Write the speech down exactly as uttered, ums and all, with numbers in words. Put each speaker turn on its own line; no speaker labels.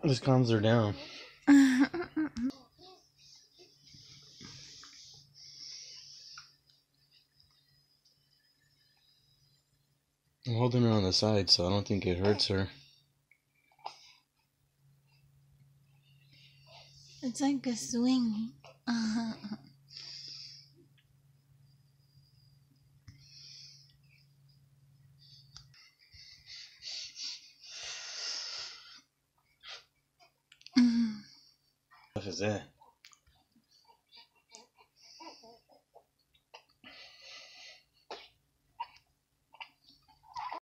This calms her down.
I'm
holding her on the side, so I don't think it hurts her.
It's like a swing.
What is that?